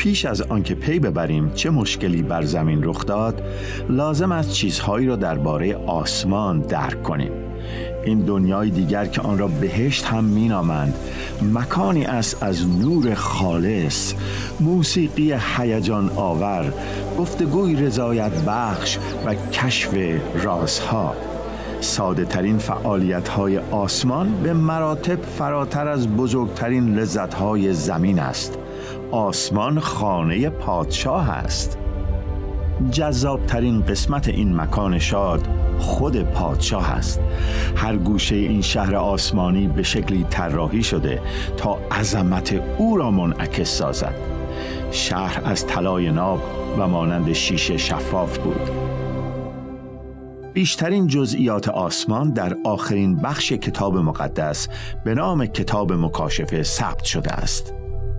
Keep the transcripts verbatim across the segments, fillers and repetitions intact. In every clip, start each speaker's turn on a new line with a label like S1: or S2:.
S1: پیش از آنکه پی ببریم چه مشکلی بر زمین رخ داد، لازم است چیزهایی را درباره آسمان درک کنیم. این دنیای دیگر که آن را بهشت هم مینامند، مکانی است از نور خالص، موسیقی هیجان آور، گفتگوی رضایت بخش و کشف رازها. ساده ترین فعالیت های آسمان به مراتب فراتر از بزرگترین لذت های زمین است. آسمان خانه پادشاه است. جذابترین قسمت این مکان شاد خود پادشاه است. هر گوشه این شهر آسمانی به شکلی طراحی شده تا عظمت او را منعکس سازد. شهر از طلای ناب و مانند شیشه شفاف بود. بیشترین جزئیات آسمان در آخرین بخش کتاب مقدس به نام کتاب مکاشفه ثبت شده است.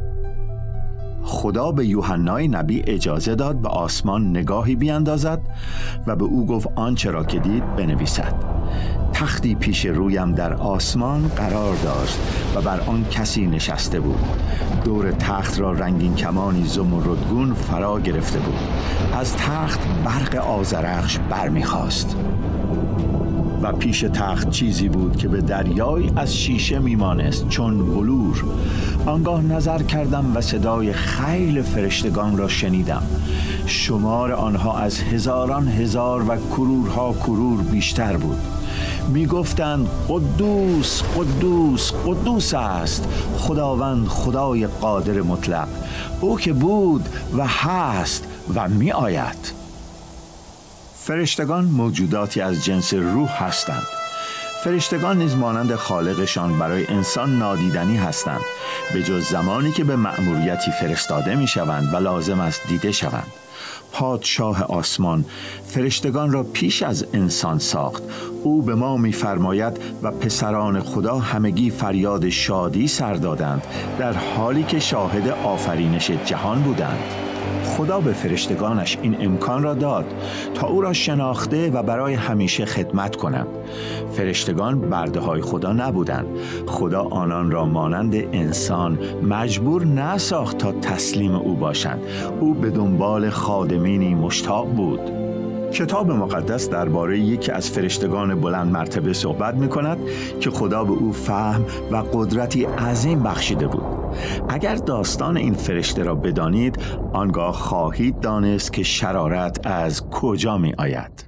S1: خدا به یوحنای نبی اجازه داد به آسمان نگاهی بیاندازد و به او گفت آنچه را که دید بنویسد. تختی پیش رویم در آسمان قرار داشت و بر آن کسی نشسته بود. دور تخت را رنگین کمانی زمردگون فرا گرفته بود. از تخت برق آذرخش برمیخاست و پیش تخت چیزی بود که به دریای از شیشه میمانست چون بلور. آنگاه نظر کردم و صدای خیل فرشتگان را شنیدم. شمار آنها از هزاران هزار و کرورها کرور بیشتر بود. می گفتند قدوس قدوس قدوس است خداوند خدای قادر مطلق، او که بود و هست و می آید. فرشتگان موجوداتی از جنس روح هستند. فرشتگان نیز مانند خالقشان برای انسان نادیدنی هستند، به جز زمانی که به مأموریتی فرستاده می شوند و لازم است دیده شوند. پادشاه آسمان فرشتگان را پیش از انسان ساخت. او به ما می فرماید و پسران خدا همگی فریاد شادی سر دادند در حالی که شاهد آفرینش جهان بودند. خدا به فرشتگانش این امکان را داد تا او را شناخته و برای همیشه خدمت کنند. فرشتگان برده های خدا نبودند. خدا آنان را مانند انسان مجبور نساخت تا تسلیم او باشند. او به دنبال خادمینی مشتاق بود. کتاب مقدس درباره یکی از فرشتگان بلند مرتبه صحبت می کند که خدا به او فهم و قدرتی عظیم بخشیده بود. اگر داستان این فرشته را بدانید، آنگاه خواهید دانست که شرارت از کجا می آید.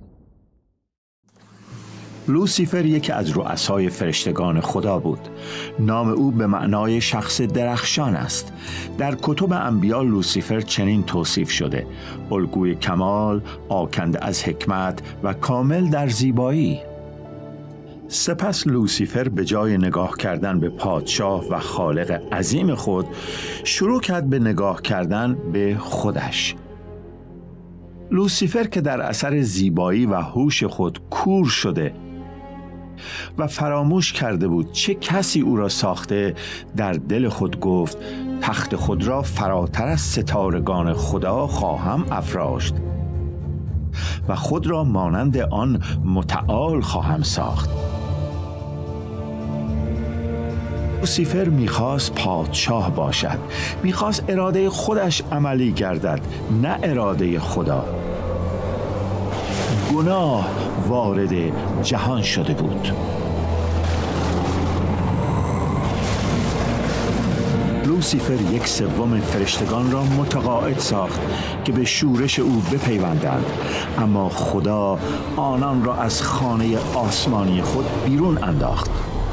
S1: لوسیفر یکی از رؤسای فرشتگان خدا بود. نام او به معنای شخص درخشان است. در کتب انبیا لوسیفر چنین توصیف شده: الگوی کمال، آکنده از حکمت و کامل در زیبایی. سپس لوسیفر به جای نگاه کردن به پادشاه و خالق عظیم خود، شروع کرد به نگاه کردن به خودش. لوسیفر که در اثر زیبایی و هوش خود کور شده و فراموش کرده بود چه کسی او را ساخته، در دل خود گفت تخت خود را فراتر از ستارگان خدا خواهم افراشت و خود را مانند آن متعال خواهم ساخت. لوسیفر میخواست پادشاه باشد، میخواست اراده خودش عملی گردد، نه اراده خدا. گناه وارد جهان شده بود. لوسیفر یک سوم فرشتگان را متقاعد ساخت که به شورش او بپیوندند، اما خدا آنان را از خانه آسمانی خود بیرون انداخت.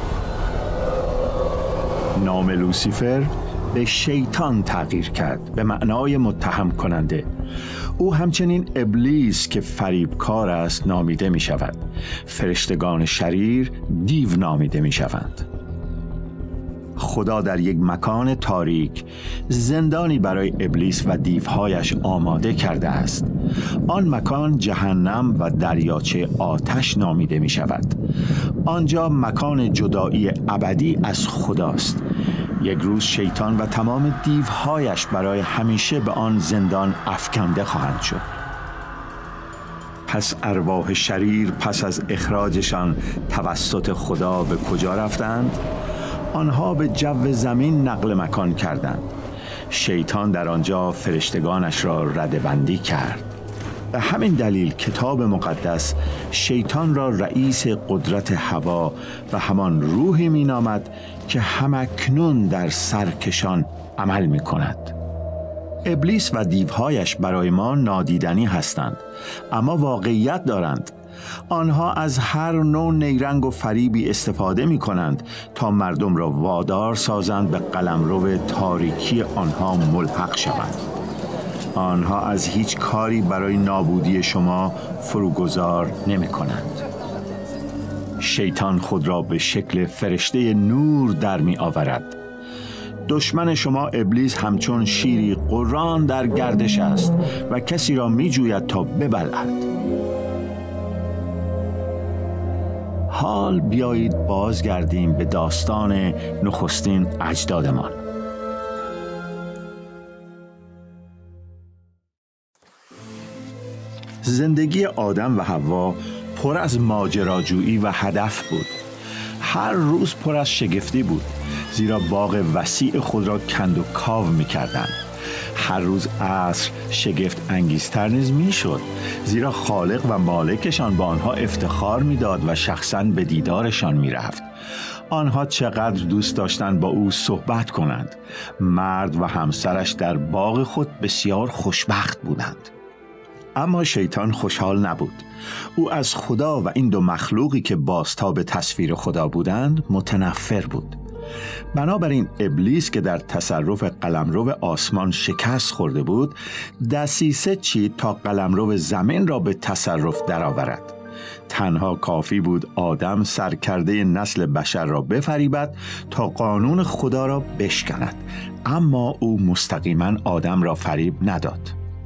S1: نام لوسیفر به شیطان تغییر کرد، به معنای متهم کننده. او همچنین ابلیس که فریبکار است نامیده می شود. فرشتگان شریر دیو نامیده می شوند. خدا در یک مکان تاریک زندانی برای ابلیس و دیوهایش آماده کرده است. آن مکان جهنم و دریاچه آتش نامیده می شود. آنجا مکان جدایی ابدی از خداست. یک روز شیطان و تمام دیوهایش برای همیشه به آن زندان افکنده خواهند شد. پس ارواح شریر پس از اخراجشان توسط خدا به کجا رفتند؟ آنها به جو زمین نقل مکان کردند. شیطان در آنجا فرشتگانش را ردبندی کرد. به همین دلیل کتاب مقدس شیطان را رئیس قدرت هوا و همان روحی می نامد که همکنون در سرکشان عمل می کند. ابلیس و دیوهایش برای ما نادیدنی هستند، اما واقعیت دارند. آنها از هر نوع نیرنگ و فریبی استفاده می کنند تا مردم را وادار سازند به قلمرو تاریکی آنها ملحق شوند. آنها از هیچ کاری برای نابودی شما فروگذار نمی کنند. شیطان خود را به شکل فرشته نور در می آورد. دشمن شما ابلیس همچون شیری قران در گردش است و کسی را می جوید تا ببلعد. حال بیایید بازگردیم به داستان نخستین اجدادمان. زندگی آدم و حوا پر از ماجراجویی و هدف بود. هر روز پر از شگفتی بود، زیرا باغ وسیع خود را کند و کاو می کردند. هر روز عصر شگفت انگیزتر نیز می شد، زیرا خالق و مالکشان با آنها افتخار می داد و شخصاً به دیدارشان می رفت. آنها چقدر دوست داشتند با او صحبت کنند. مرد و همسرش در باغ خود بسیار خوشبخت بودند. اما شیطان خوشحال نبود. او از خدا و این دو مخلوقی که بازتاب تصویر خدا بودند متنفر بود. بنابراین ابلیس که در تصرف قلمرو آسمان شکست خورده بود، دسیسه چید تا قلمرو زمین را به تصرف درآورد. تنها کافی بود آدم سرکرده نسل بشر را بفریبد تا قانون خدا را بشکند، اما او مستقیما آدم را فریب نداد.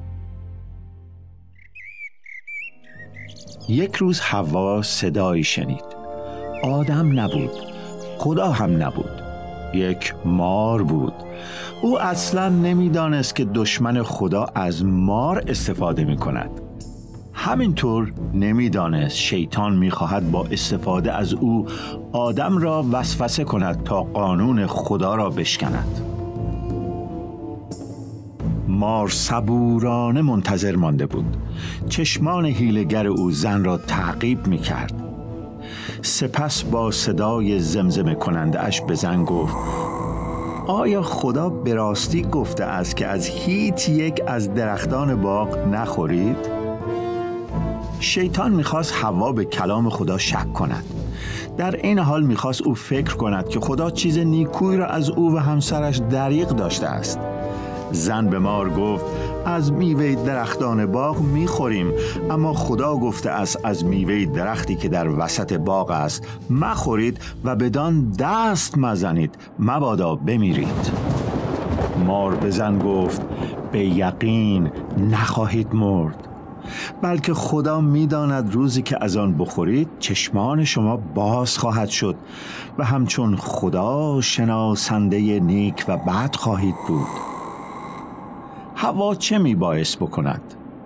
S1: یک روز حوا صدایی شنید. آدم نبود، خدا هم نبود، یک مار بود. او اصلا نمیدانست که دشمن خدا از مار استفاده می کند. همینطور نمیدانست شیطان میخواهد با استفاده از او آدم را وسوسه کند تا قانون خدا را بشکند. مار صبورانه منتظر مانده بود. چشمان حیله‌گر او زن را تعقیب می کرد. سپس با صدای زمزمه کننده اش به زن گفت: آیا خدا به راستی گفته است که از هیچ یک از درختان باغ نخورید؟ شیطان میخواست حوا به کلام خدا شک کند. در این حال میخواست او فکر کند که خدا چیز نیکویی را از او و همسرش دریغ داشته است. زن به مار گفت: از میوه درختان باغ میخوریم، اما خدا گفته است از میوه درختی که در وسط باغ است مخورید و بدان دست مزنید مبادا بمیرید. مار به زن گفت: به یقین نخواهید مرد، بلکه خدا میداند روزی که از آن بخورید چشمان شما باز خواهد شد و همچون خدا شناسنده نیک و بد خواهید بود. حوا چه می باعث بکند؟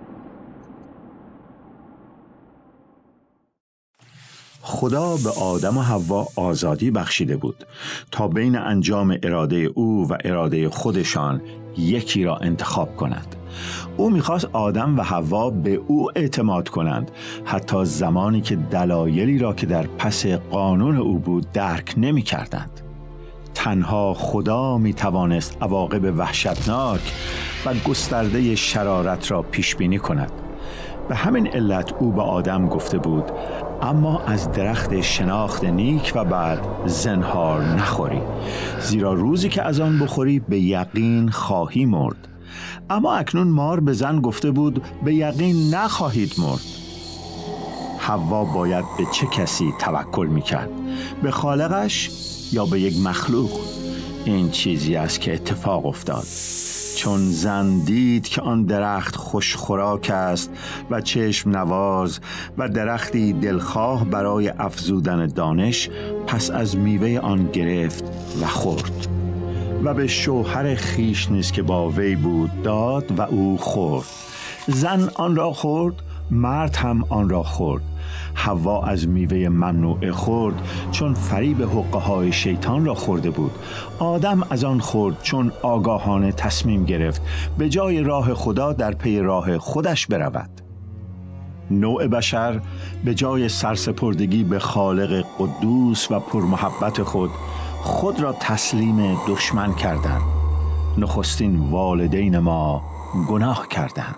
S1: خدا به آدم و حوا آزادی بخشیده بود تا بین انجام اراده او و اراده خودشان یکی را انتخاب کنند. او میخواست آدم و حوا به او اعتماد کنند، حتی زمانی که دلایلی را که در پس قانون او بود درک نمی کردند. تنها خدا می توانست عواقب وحشتناک و گسترده شرارت را پیش بینی کند. به همین علت او به آدم گفته بود: اما از درخت شناخت نیک و بد زنهار نخوری، زیرا روزی که از آن بخوری به یقین خواهی مرد. اما اکنون مار به زن گفته بود: به یقین نخواهید مرد. حوا باید به چه کسی توکل میکرد؟ به خالقش یا به یک مخلوق؟ این چیزی است که اتفاق افتاد. چون زن دید که آن درخت خوش خوراک است و چشم نواز و درختی دلخواه برای افزودن دانش، پس از میوه آن گرفت و خورد و به شوهر خویش نیز که با وی بود داد و او خورد. زن آن را خورد، مرد هم آن را خورد. حوا از میوه ممنوعه خورد چون فریب حقه‌های شیطان را خورده بود. آدم از آن خورد چون آگاهانه تصمیم گرفت به جای راه خدا در پی راه خودش برود. نوع بشر به جای سرسپردگی به خالق قدوس و پرمحبت خود خود را تسلیم دشمن کردند. نخستین والدین ما گناه کردند.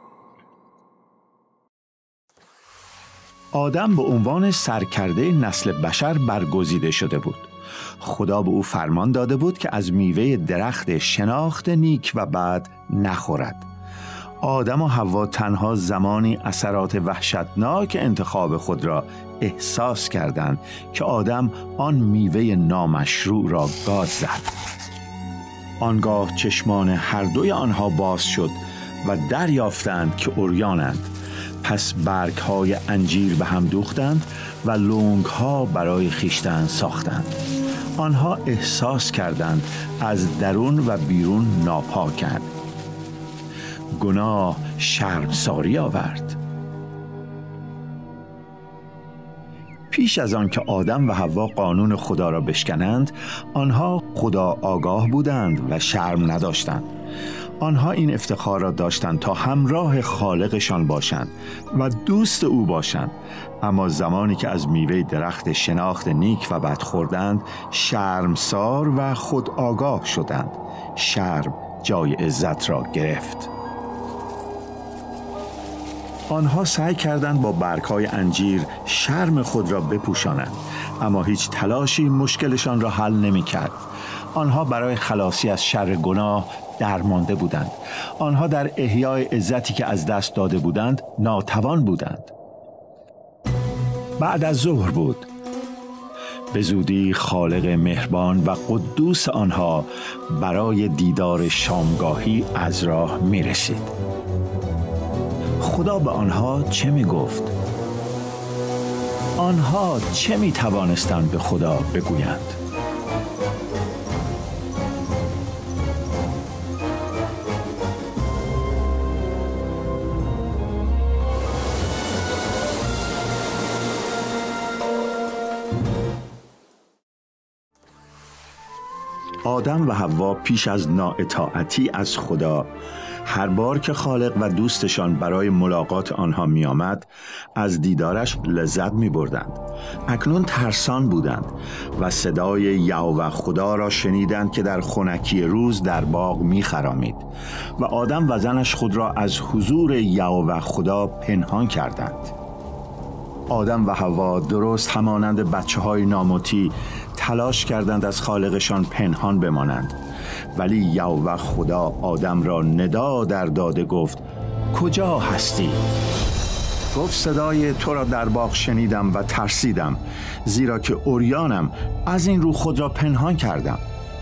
S1: آدم به عنوان سرکرده نسل بشر برگزیده شده بود. خدا به او فرمان داده بود که از میوه درخت شناخت نیک و بد نخورد. آدم و حوا تنها زمانی اثرات وحشتناک انتخاب خود را احساس کردند که آدم آن میوه نامشروع را گاز زد. آنگاه چشمان هر دوی آنها باز شد و دریافتند که عریانند. پس برگ‌های انجیر به هم دوختند و لنگ‌ها برای خویشتن ساختند. آنها احساس کردند از درون و بیرون ناپاکند. گناه شرمساری آورد. پیش از آن که آدم و حوا قانون خدا را بشکنند، آنها خدا آگاه بودند و شرم نداشتند. آنها این افتخار را داشتند تا همراه خالقشان باشند و دوست او باشند. اما زمانی که از میوه درخت شناخت نیک و بد خوردند، شرمسار و خود آگاه شدند. شرم جای عزت را گرفت. آنها سعی کردند با برگ‌های انجیر شرم خود را بپوشانند، اما هیچ تلاشی مشکلشان را حل نمی‌کرد. آنها برای خلاصی از شر گناه درمانده بودند. آنها در احیای عزتی که از دست داده بودند ناتوان بودند. بعد از ظهر بود. به زودی خالق مهربان و قدوس آنها برای دیدار شامگاهی از راه می رسید. خدا به آنها چه می گفت؟ آنها چه می توانستند به خدا بگویند؟ آدم و حوا پیش از نااطاعتی از خدا، هر بار که خالق و دوستشان برای ملاقات آنها می آمد، از دیدارش لذت می بردند. اکنون ترسان بودند و صدای یهوه خدا را شنیدند که در خنکی روز در باغ می خرامید و آدم و زنش خود را از حضور یهوه خدا پنهان کردند. آدم و حوا درست همانند بچه های نامطیع تلاش کردند از خالقشان پنهان بمانند، ولی یهوه خدا آدم را ندا در داده گفت: کجا هستی؟ گفت: صدای تو را در باغ شنیدم و ترسیدم، زیرا که عریانم، از این رو خود را پنهان کردم.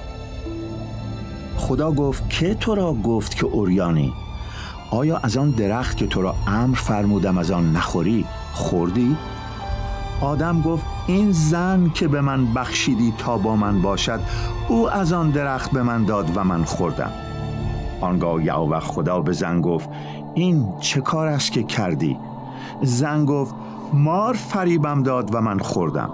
S1: خدا گفت: که تو را گفت که عریانی؟ آیا از آن درخت که تو را امر فرمودم از آن نخوری خوردی؟ آدم گفت: این زن که به من بخشیدی تا با من باشد، او از آن درخت به من داد و من خوردم. آنگاه یهوه خدا به زن گفت: این چه کار است که کردی؟ زن گفت: مار فریبم داد و من خوردم.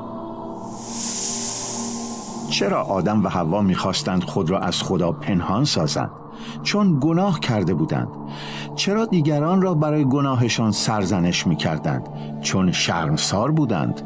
S1: چرا آدم و حوا می‌خواستند خود را از خدا پنهان سازند؟ چون گناه کرده بودند. چرا دیگران را برای گناهشان سرزنش می‌کردند؟ چون شرمسار بودند.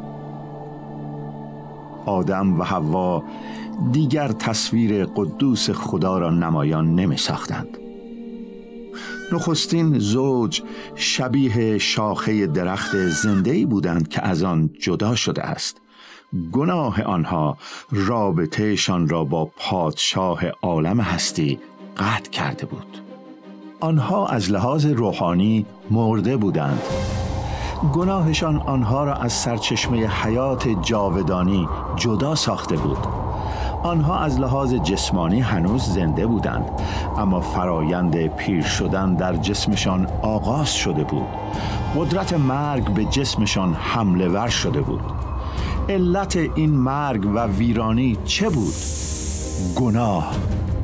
S1: آدم و حوا دیگر تصویر قدوس خدا را نمایان نمی‌ساختند. نخستین زوج شبیه شاخه درخت زنده‌ای بودند که از آن جدا شده است. گناه آنها رابطهشان را با پادشاه عالم هستی قطع کرده بود. آنها از لحاظ روحانی مرده بودند. گناهشان آنها را از سرچشمه حیات جاودانی جدا ساخته بود. آنها از لحاظ جسمانی هنوز زنده بودند، اما فرایند پیر شدن در جسمشان آغاز شده بود. قدرت مرگ به جسمشان حمله ور شده بود. علت این مرگ و ویرانی چه بود؟ گناه.